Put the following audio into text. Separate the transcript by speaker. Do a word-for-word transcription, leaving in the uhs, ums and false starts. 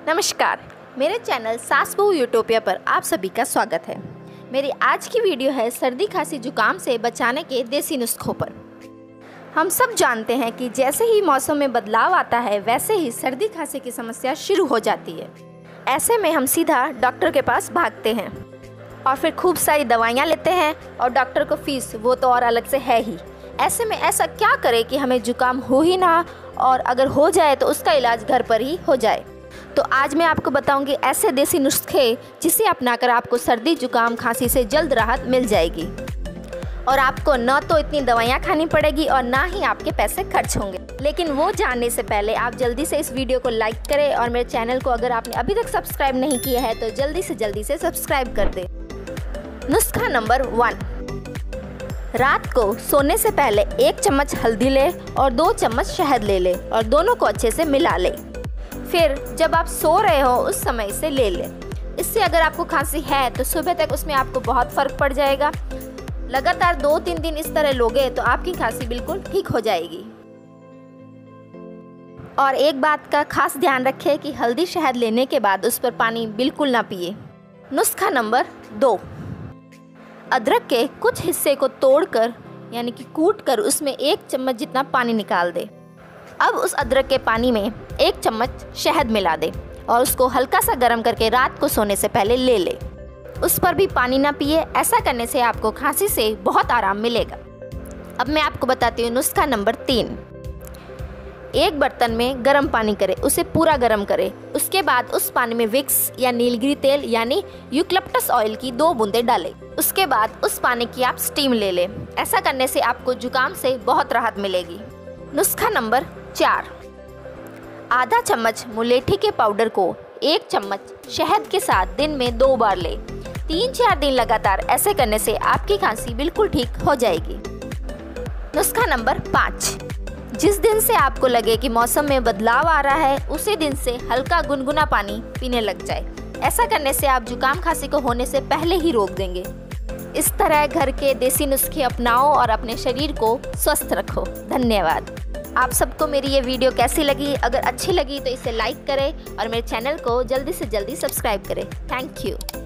Speaker 1: नमस्कार, मेरे चैनल सास बहू यूटोपिया पर आप सभी का स्वागत है। मेरी आज की वीडियो है सर्दी खांसी जुकाम से बचाने के देसी नुस्खों पर। हम सब जानते हैं कि जैसे ही मौसम में बदलाव आता है वैसे ही सर्दी खांसी की समस्या शुरू हो जाती है। ऐसे में हम सीधा डॉक्टर के पास भागते हैं और फिर खूब सारी दवाइयाँ लेते हैं और डॉक्टर को फीस वो तो और अलग से है ही। ऐसे में ऐसा क्या करें कि हमें जुकाम हो ही ना, और अगर हो जाए तो उसका इलाज घर पर ही हो जाए। तो आज मैं आपको बताऊंगी ऐसे देसी नुस्खे जिसे अपनाकर आपको सर्दी जुकाम खांसी से जल्द राहत मिल जाएगी और आपको न तो इतनी दवाइयाँ खानी पड़ेगी और ना ही आपके पैसे खर्च होंगे। लेकिन वो जानने से पहले आप जल्दी से इस वीडियो को लाइक करें और मेरे चैनल को अगर आपने अभी तक सब्सक्राइब नहीं किया है तो जल्दी से जल्दी से सब्सक्राइब कर दें। नुस्खा नंबर वन, रात को सोने से पहले एक चम्मच हल्दी ले और दो चम्मच शहद ले ले और दोनों को अच्छे से मिला ले। फिर जब आप सो रहे हो उस समय इसे ले लें। इससे अगर आपको खांसी है तो सुबह तक उसमें आपको बहुत फ़र्क पड़ जाएगा। लगातार दो तीन दिन इस तरह लोगे तो आपकी खांसी बिल्कुल ठीक हो जाएगी। और एक बात का खास ध्यान रखें कि हल्दी शहद लेने के बाद उस पर पानी बिल्कुल ना पिए। नुस्खा नंबर दो, अदरक के कुछ हिस्से को तोड़कर यानी कि कूट कर उसमें एक चम्मच जितना पानी निकाल दे। अब उस अदरक के पानी में एक चम्मच शहद मिला दे और उसको हल्का सा गर्म करके रात को सोने से पहले ले ले। उस पर भी पानी ना पिए। ऐसा करने से आपको खांसी से बहुत आराम मिलेगा। अब मैं आपको बताती हूँ नुस्खा नंबर तीन। एक बर्तन में गर्म पानी करें, उसे पूरा गर्म करें। उसके बाद उस पानी में विक्स या नीलगिरी तेल यानी यूकलिप्टस ऑयल की दो बूंदें डालें। उसके बाद उस पानी की आप स्टीम ले लें। ऐसा करने से आपको जुकाम से बहुत राहत मिलेगी। नुस्खा नंबर चार, आधा चम्मच मुलेठी के पाउडर को एक चम्मच शहद के साथ दिन में दो बार ले। तीन चार दिन लगातार ऐसे करने से आपकी खांसी बिल्कुल ठीक हो जाएगी। नुस्खा नंबर पाँच, जिस दिन से आपको लगे कि मौसम में बदलाव आ रहा है उसी दिन से हल्का गुनगुना पानी पीने लग जाए। ऐसा करने से आप जुकाम खांसी को होने से पहले ही रोक देंगे। इस तरह घर के देसी नुस्खे अपनाओ और अपने शरीर को स्वस्थ रखो। धन्यवाद। आप सबको मेरी ये वीडियो कैसी लगी? अगर अच्छी लगी तो इसे लाइक करें और मेरे चैनल को जल्दी से जल्दी सब्सक्राइब करें। Thank you.